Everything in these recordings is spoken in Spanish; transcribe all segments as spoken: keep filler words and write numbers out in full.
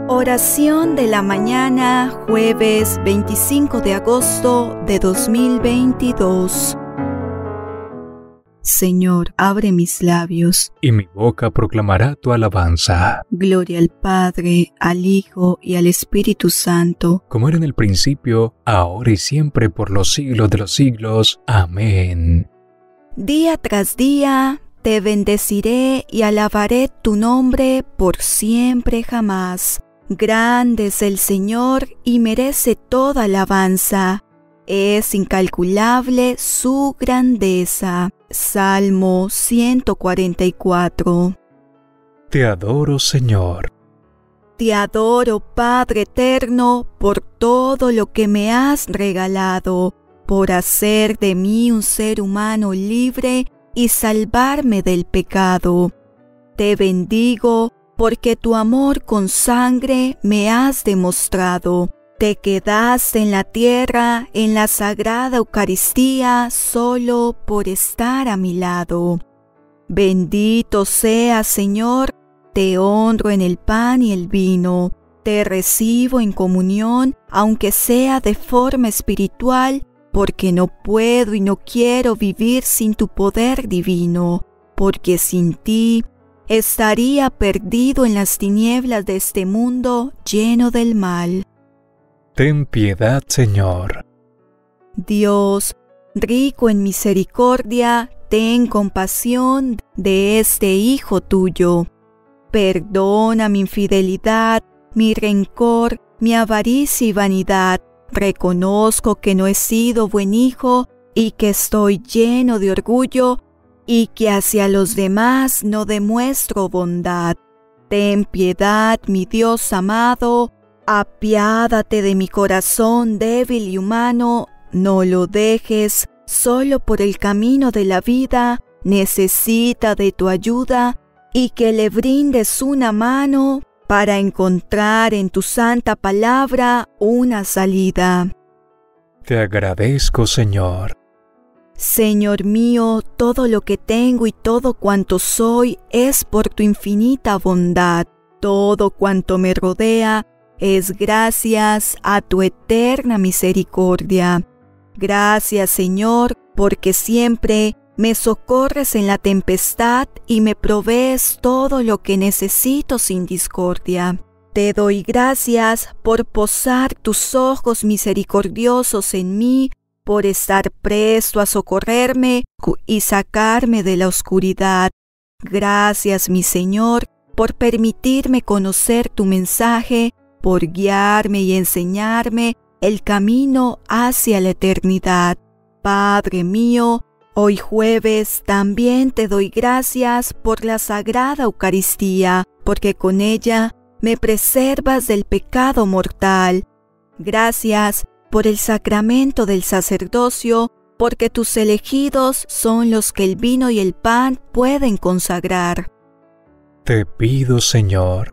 Oración de la mañana, jueves veinticinco de agosto de dos mil veintidós. Señor, abre mis labios, y mi boca proclamará tu alabanza. Gloria al Padre, al Hijo y al Espíritu Santo, como era en el principio, ahora y siempre, por los siglos de los siglos. Amén. Día tras día te bendeciré y alabaré tu nombre por siempre jamás. Grande es el Señor y merece toda alabanza. Es incalculable su grandeza. Salmo ciento cuarenta y cuatro. Te adoro, Señor. Te adoro, Padre eterno, por todo lo que me has regalado, por hacer de mí un ser humano libre y salvarme del pecado. Te bendigo porque tu amor con sangre me has demostrado. Te quedaste en la tierra, en la sagrada Eucaristía, solo por estar a mi lado. Bendito seas, Señor, te honro en el pan y el vino. Te recibo en comunión, aunque sea de forma espiritual, porque no puedo y no quiero vivir sin tu poder divino, porque sin ti estaría perdido en las tinieblas de este mundo lleno del mal. Ten piedad, Señor. Dios, rico en misericordia, ten compasión de este Hijo tuyo. Perdona mi infidelidad, mi rencor, mi avaricia y vanidad. Reconozco que no he sido buen hijo y que estoy lleno de orgullo y que hacia los demás no demuestro bondad. Ten piedad, mi Dios amado. Apiádate de mi corazón débil y humano, no lo dejes solo por el camino de la vida, necesita de tu ayuda y que le brindes una mano para encontrar en tu santa palabra una salida. Te agradezco, Señor. Señor mío, todo lo que tengo y todo cuanto soy es por tu infinita bondad. Todo cuanto me rodea es gracias a tu eterna misericordia. Gracias, Señor, porque siempre me socorres en la tempestad y me provees todo lo que necesito sin discordia. Te doy gracias por posar tus ojos misericordiosos en mí, por estar presto a socorrerme y sacarme de la oscuridad. Gracias, mi Señor, por permitirme conocer tu mensaje, por guiarme y enseñarme el camino hacia la eternidad. Padre mío, hoy jueves también te doy gracias por la Sagrada Eucaristía, porque con ella me preservas del pecado mortal. Gracias por el sacramento del sacerdocio, porque tus elegidos son los que el vino y el pan pueden consagrar. Te pido, Señor.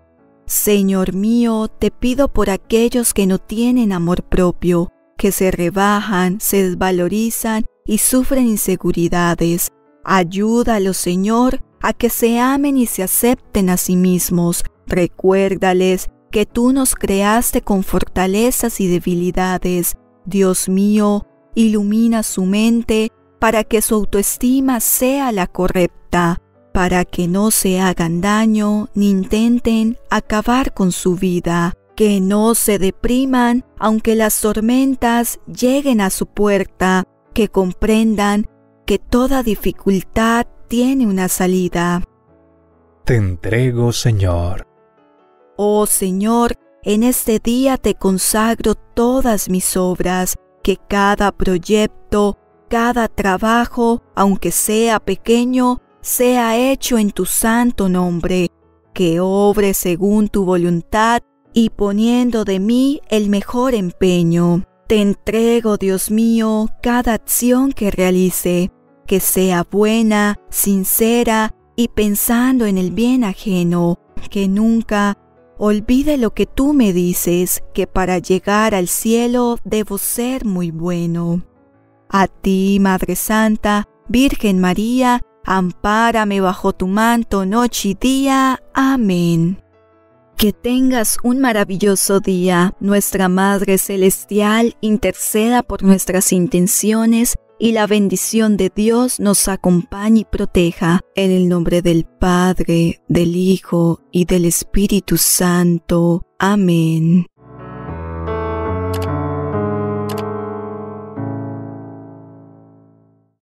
Señor mío, te pido por aquellos que no tienen amor propio, que se rebajan, se desvalorizan y sufren inseguridades. Ayúdalos, Señor, a que se amen y se acepten a sí mismos. Recuérdales que tú nos creaste con fortalezas y debilidades. Dios mío, ilumina su mente para que su autoestima sea la correcta, para que no se hagan daño ni intenten acabar con su vida, que no se depriman aunque las tormentas lleguen a su puerta, que comprendan que toda dificultad tiene una salida. Te entrego, Señor. Oh Señor, en este día te consagro todas mis obras, que cada proyecto, cada trabajo, aunque sea pequeño, sea hecho en tu santo nombre, que obre según tu voluntad y poniendo de mí el mejor empeño. Te entrego, Dios mío, cada acción que realice, que sea buena, sincera y pensando en el bien ajeno, que nunca olvide lo que tú me dices, que para llegar al cielo debo ser muy bueno. A ti, Madre Santa, Virgen María, ampárame bajo tu manto noche y día. Amén. Que tengas un maravilloso día. Nuestra Madre Celestial interceda por nuestras intenciones y la bendición de Dios nos acompañe y proteja. En el nombre del Padre, del Hijo y del Espíritu Santo. Amén.